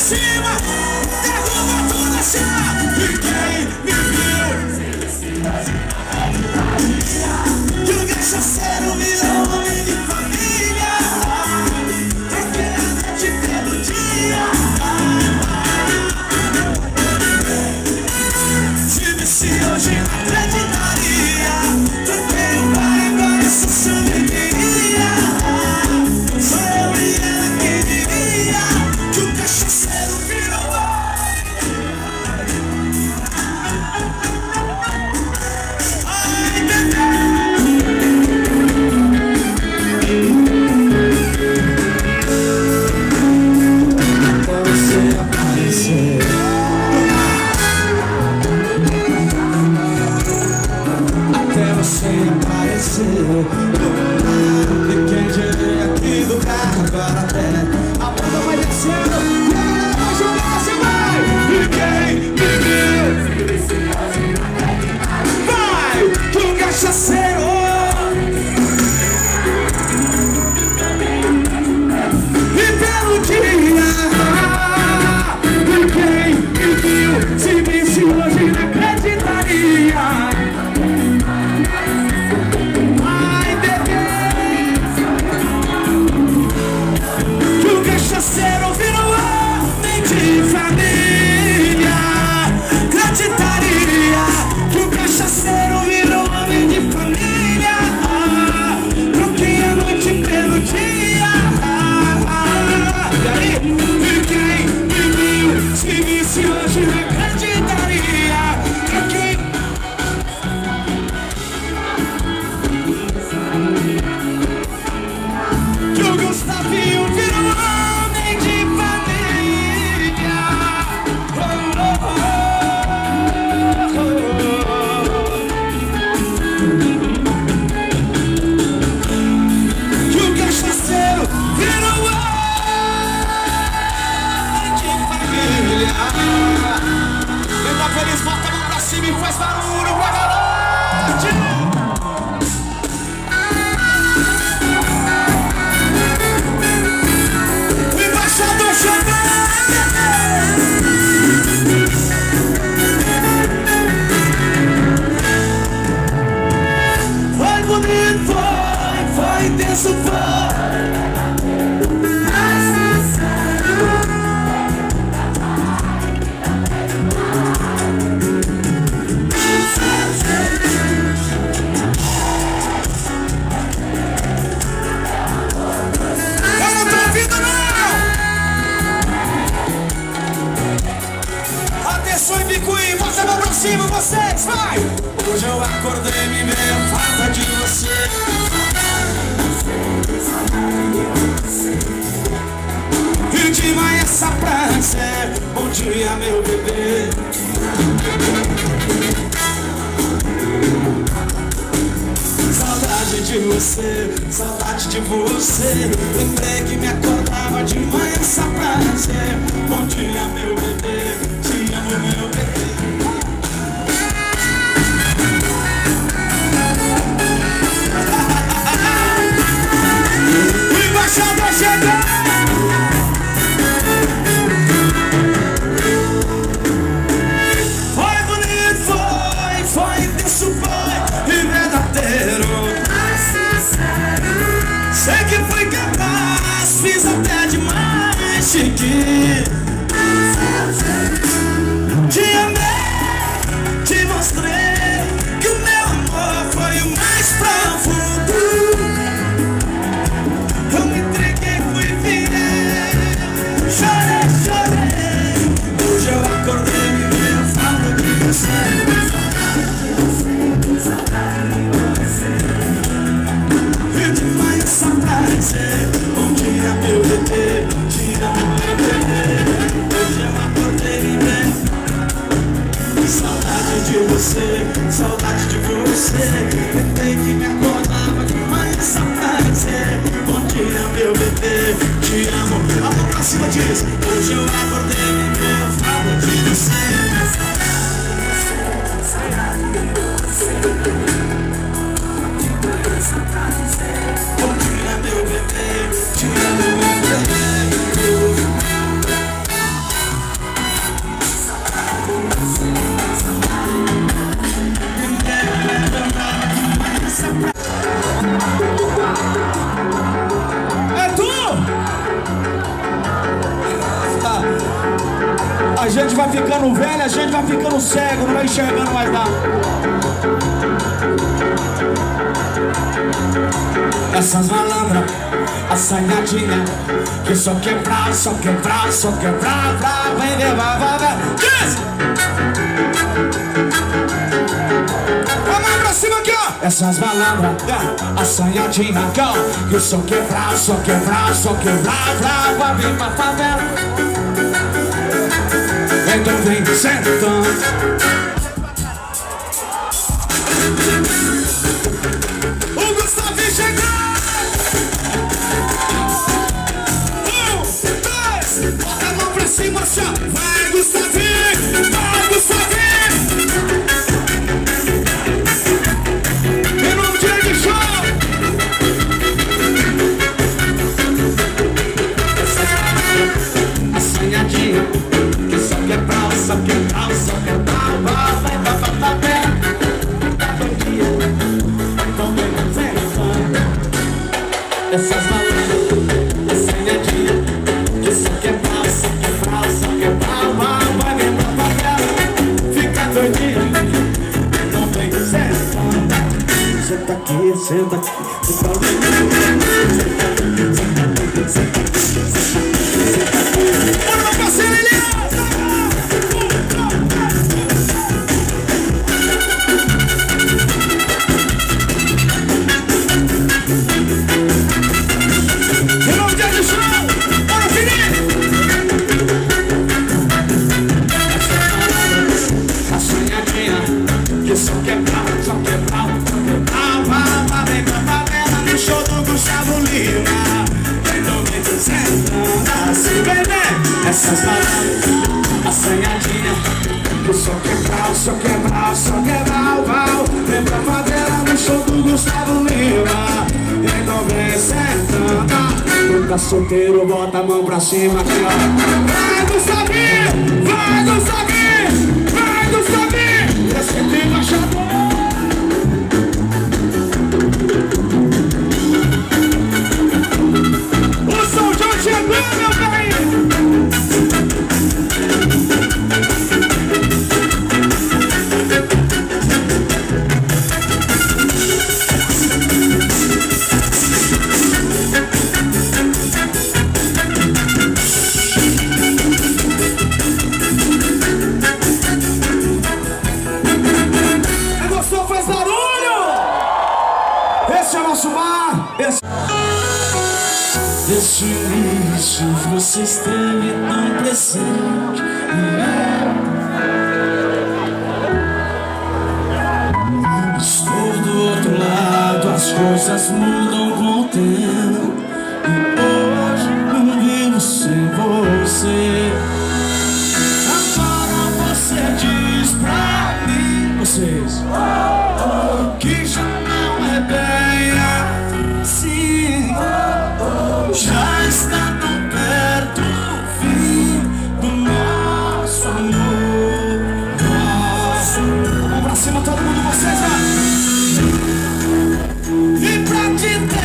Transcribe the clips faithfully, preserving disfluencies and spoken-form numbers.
cima, derruba tudo assim. Ninguém me viu. Que o cachaceiro virou homem de família. Porque a noite pelo dia. Se visse hoje não acreditaria. Troquei o bar embora, isso se eu me queria. Sou eu e ela quem diria que o cachaceiro virou ai, bebê. Até você aparecer, até você aparecer. E quem diria aqui do carro agora até a bunda vai descendo e a galera vai jogar assim, vai. Ninguém me viu. Vai, que o cachaceiro e pelo dia. Ninguém me viu. Se visse hoje não acreditaria. Ai, bebê, que o cachaceiro virou homem de família. Acreditaria que o cachaceiro virou homem de família. Troquei a noite pelo dia. E aí, ninguém me viu. Se visse hoje não acreditaria. Troquei que o Gustavinho virou homem de família. Oh, oh, oh, oh, oh. Que o cachaceiro virou homem de família. Quem tá feliz, bota a mão pra cima e faz barulho pra galera. O embaixador chegou. Foi bonito, foi, foi intenso, foi. Eu não tô ouvindo, não. Atenção, Bicuí, bota a mão pra cima, vocês, vai! Hoje eu acordei, me veio falta de você. E de manhã essa praça, bom dia, meu bebê. Saudade de você, saudade de você. Lembrei que me acordava de manhã essa praça. Bom dia, meu bebê, te amo, meu bebê. O embaixador chegou. Foi bonito, foi, foi intenso, foi e verdadeiro. Sei que fui capaz, fiz até demais, chique. Te amei, te mostrei que o meu amor foi o mais profundo. Eu me entreguei, fui fiel. Chorei, chorei. Hoje eu acordei, me veio falta de você. E demais essa frase. Bom dia, meu bebê. Te amo, meu bebê. Hoje eu acordei, me veio A gente vai ficando velho, a gente vai ficando cego, não vai enxergando mais nada. Essas malandras, assanhadinha, que só quebrar, só quebrar, só quebrar, vai, vai, vai, vai, vai, vai. Vamos pra cima aqui, ó. Essas malandras, assanhadinha, que só quebrar, só quebrar, só quebrar, vai, vai, vir pra favela. Então vem sentando. O Gustavinho chegou. Um, dois, bota a mão pra cima, assim, ó. Vai, Gustavinho, vai, Gustavinho. Em nome de Egg Show. Assanhadinha, que só quebrar, só quebrar, só quebrar, vai, vai, vai, vai, vai, vai. Essas malandras, assanhadinha, que só quebrar, só quebrar, só quebrar, vai, vai, vem pra favela, fica doidinha, não vem senta. Senta aqui, senta aqui, senta aqui, senta aqui, senta aqui, senta aqui. Bora, meu parceiro, ele só quebrar, só quebrar, só quebrar, vai, vai, vem pra favela no show do Gustavo Lima. Vem no meio do sentando assim, vem, vem. Essas malandras, assanhadinha, que só quebrar, só quebrar, só quebrar, vai. Vem pra favela no show do Gustavo Lima. Então vem sentando. Quem tá solteiro, bota a mão pra cima aqui, ó. Vai, Gustavinho, vai, Gustavinho, vai, Gustavinho. Esse tem baixador. O São João chegou, meu velho. Desde o início você esteve tão presente. Estou do outro lado, as coisas mudam com o tempo. E hoje não vivo sem você. Agora você diz pra mim, vocês, que já não é bem assim. Já está tão perto o fim do nosso amor, nosso amor. Vamos pra cima todo mundo, vocês, ó. E pra te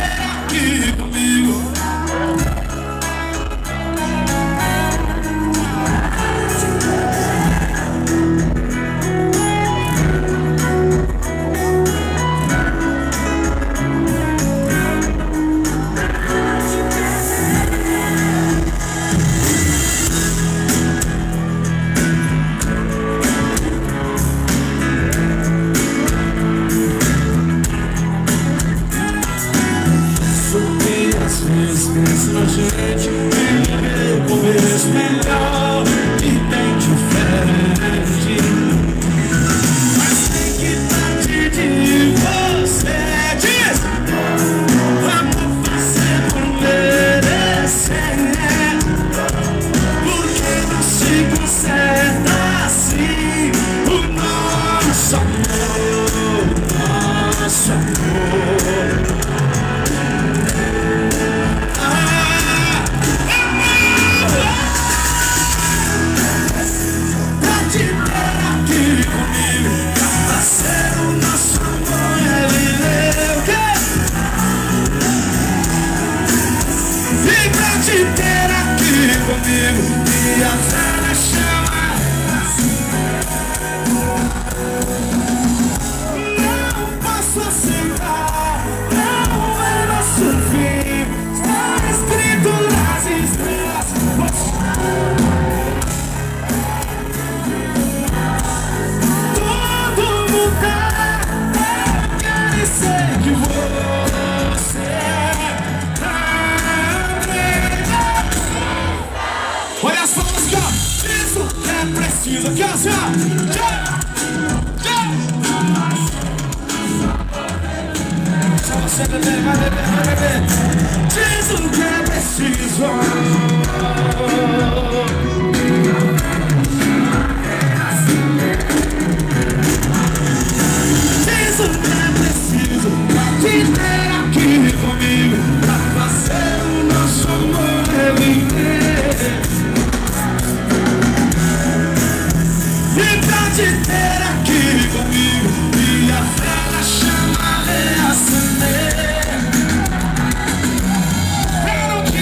precisa, que assim, ó. Só você beber, vai beber, vai beber. Diz o que é preciso. Diz o que é preciso pra te ter aqui comigo, pra fazer o nosso amor reviver. E pra te ter aqui comigo, e a velha chama reacender. Pra não te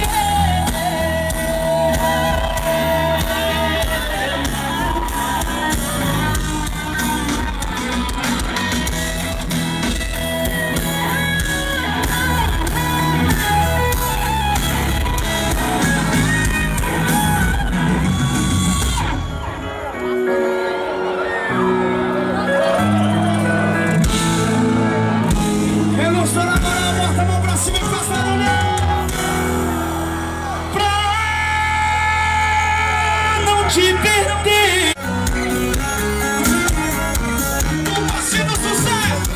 te perder. Um passinho do sucesso.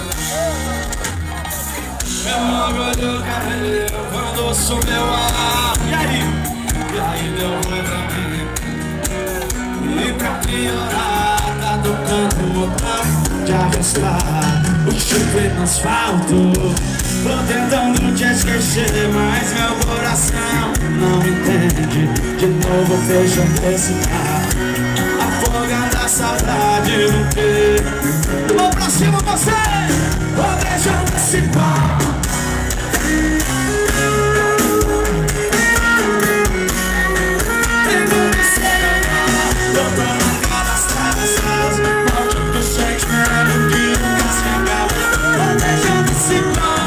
É uma agulha do cabelo quando subiu a ar. E aí? E aí deu ruim pra mim. E pra piorar, tá tocando o botão de arrastar o chifre no asfalto. Tô tentando te esquecer, mas meu coração não entende. De novo fez antecipar, afogando a saudade no peito. Vou pra cima você, vou deixar antecipar. Eu tô largado as travessas, maldito sentimento que nunca se acaba. Vou deixar antecipar.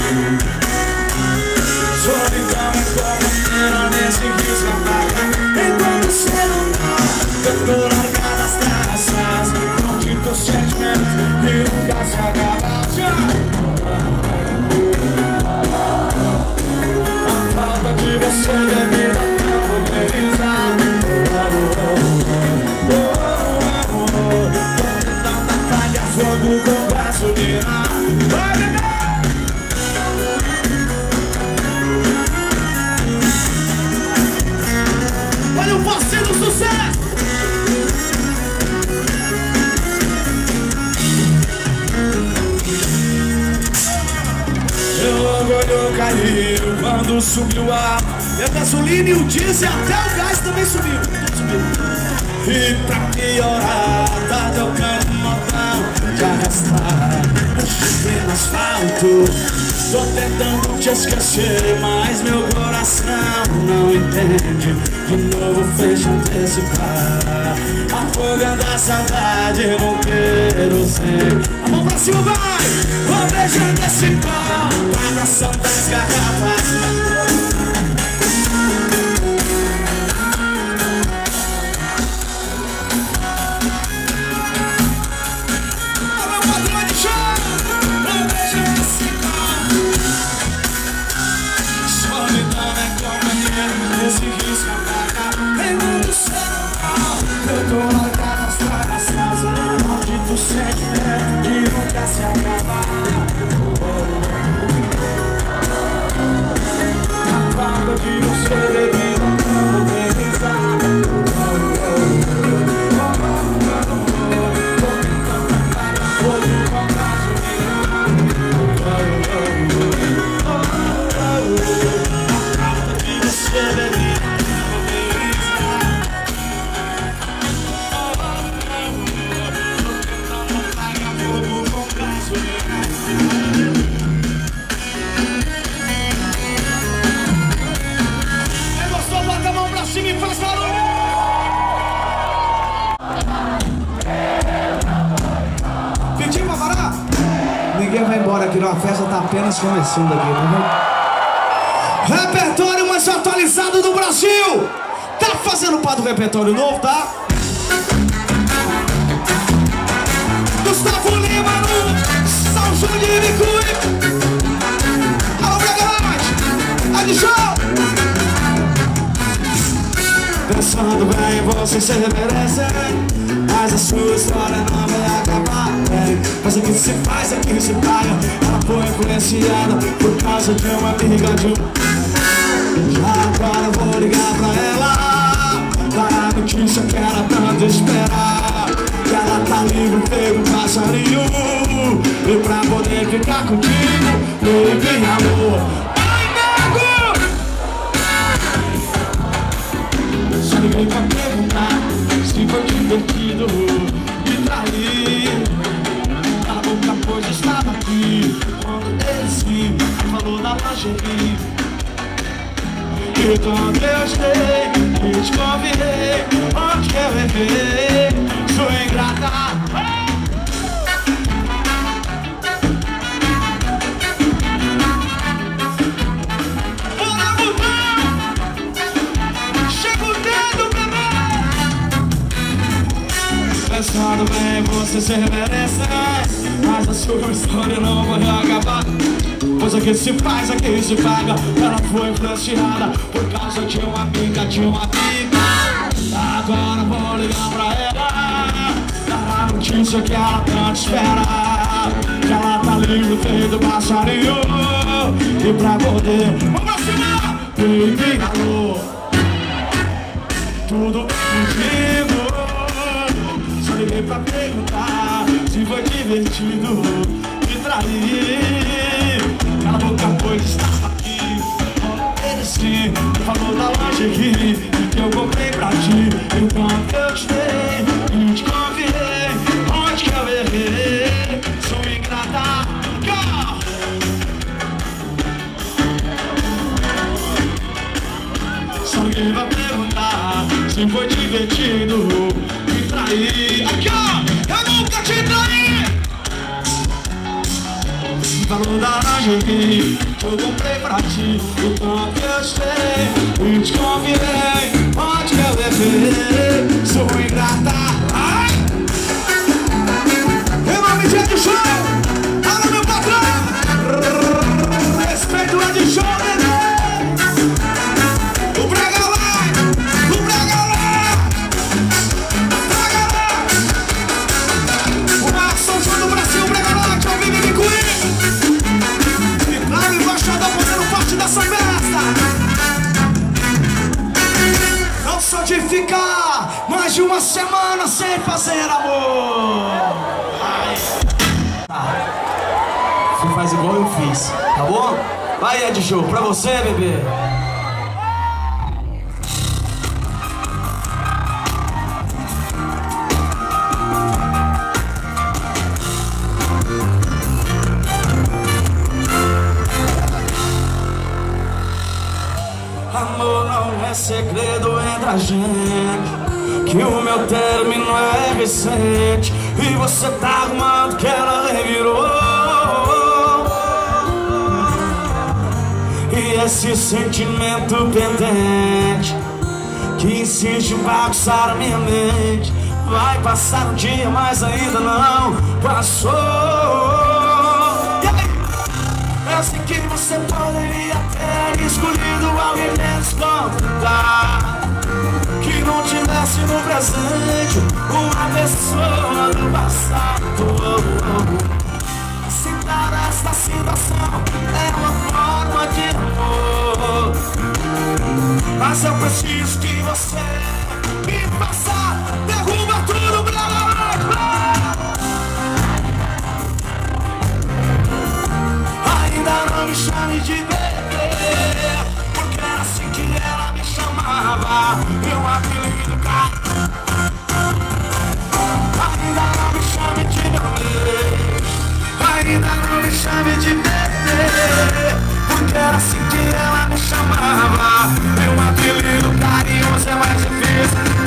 Solidão é como nesse risco apaga. Enquanto você não dá, eu tô largado as traças, maldito sentimento que nunca se acaba. A falta de você devido a tempo deslizado. Tanta palha, fogo com gasolina. Vai, bebê! Olha o parceiro do sucesso! Seu orgulho caiu quando subiu a ar. E a gasolina e o diesel, até o gás também subiu. Tudo subiu. E pra piorar, tá tocando um modão de arrastar o chifre no asfalto. Tô tentando te esquecer, mas meu coração não entende. De novo fez antecipar, afogando a saudade no querosene. A mão pra cima, vai! Vou beijando esse pau, abraçando as garrafas. Esse risco apaga. Pegando o céu, eu tô largado as traças, maldito sentimento que nunca se acaba. A falta de você devido a tempo deslizado. Ninguém vai embora aqui, não. A festa tá apenas começando aqui, né? Repertório mais atualizado do Brasil. Tá fazendo parte do repertório novo, tá? Gustavo Lima no São Juninho e Cui. Alô, Bragalante, Adi Show. Pensando bem, vocês se merecem, mas a sua história não vai acabar bem. Mas aqui se faz, aqui se paga. Ela foi influenciada por causa de uma amiga de um. Agora eu vou ligar pra ela, dar a notícia que ela tanto espera, que ela tá livre, feito um passarinho, e pra poder ficar contigo, baby, amor. Ai, nego! Só liguei pra perguntar se foi divertido me trair. Cala a boca, pois estava aqui quando ele sim falou da lingerie. E quando eu estei, e te convidei, onde que eu errei, sou ingrata. Bora, botão! Chega o dedo, bebê! Pensando bem, você se merece, mas a sua história não vai acabar. Pois aqui se faz, aqui se paga. Ela foi influenciada por causa de uma amiga, de uma amiga. Agora vou ligar pra ela, dar a notícia que ela tanto espera, que ela tá livre, feito passarinho, e pra poder, vamos pra cima, baby, alô. Tudo bem contigo? Só liguei pra perguntar se foi divertido me trair. Cala a boca, pois estava aqui ele sim falou da lingerie que eu comprei pra ti. Enquanto eu te dei e te convidei, onde que eu errei, sou ingrata. Só ninguém vai perguntar se foi divertido me trair. Aqui ó, eu nunca te traí. Falou da lingerie que eu comprei pra ti. O tanto que eu sei e te convidei, onde que eu errei, sou ingrata. Ai! Em nome de Ed Show, alô meu patrão, respeito o Ed Show, neném. O Brega lá, o Brega lá, Brega lá. O maior som do Brasil, Brega lá, que é o Bibi Queen. Dessa festa não sou de ficar mais de uma semana sem fazer amor. Tá. Você faz igual eu fiz, tá bom? Vai, Ed Show, pra você, bebê. Amor não é segredo entre a gente, que o meu término é recente, e você tá arrumando que ela revirou. E esse sentimento pendente que insiste em bagunçar a minha mente, vai passar um dia, mas ainda não passou. E aí? Eu sei que você poderia ter escolhido alguém menos complicado, que não tivesse no presente uma pessoa do passado. Aceitar esta situação é uma forma de amor, mas eu preciso que você me faça. Derruba tudo, blá blá blá. Ainda não me chame de bebê, porque era assim que ela me chamava, meu apelido cara. Ainda não me chame de bebê, ainda não me chame de bebê, porque era assim que ela me chamava, meu apelido carinhoso é mais difícil.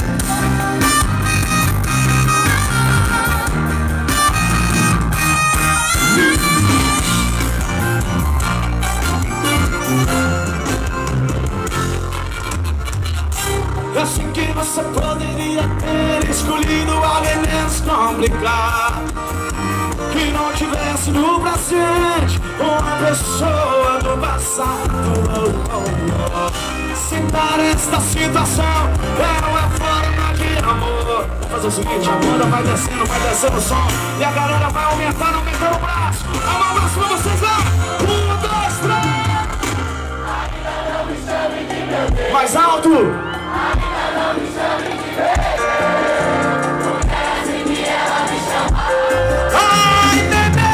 Eu sei que você poderia ter escolhido alguém menos complicado, que não tivesse no presente uma pessoa do passado. aceitar esta situação. É uma forma de amor. Vou fazer o seguinte, a banda vai descendo, vai descendo o som, e a galera vai aumentando, aumentando o braço. A mão braço pra vocês lá. Um, dois, três. Mais alto. Ainda não me chame de bebê. Porque assim que ela me chamar. Ai, bebê.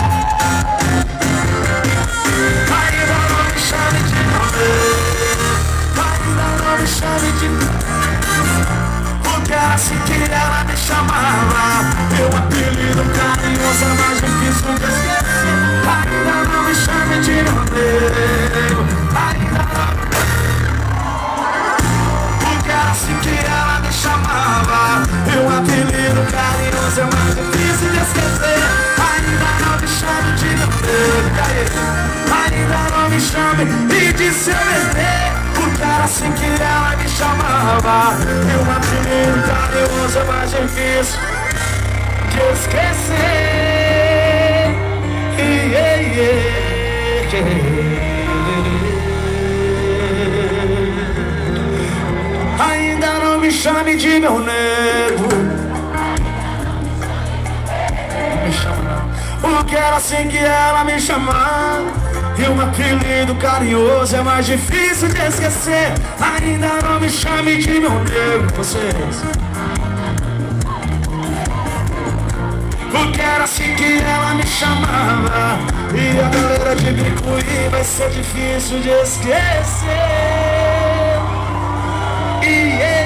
Ainda não me chame de bebê. Ainda não me chame de bebê. Porque assim que ela me chamava, meu apelido carinhoso é mais difícil de esquecer. Ainda não me chame de meu nego. Ainda não. Porque assim que ela me chamava, meu apelido carinhoso é mais difícil de esquecer. Ainda não me chame de meu nego. Ainda não me chame de seu bebê. Porque era assim que ela me chamava, meu apelido carinhoso é mais difícil de esquecer. Yeah, yeah, yeah. Ainda não me chame de meu nego. Não me chama não. Porque era assim que ela me chamava, e um apelido carinhoso é mais difícil de esquecer. Ainda não me chame de meu nego, vocês. Porque era assim que ela me chamava, e a galera de Bicuí vai ser difícil de esquecer. E yeah.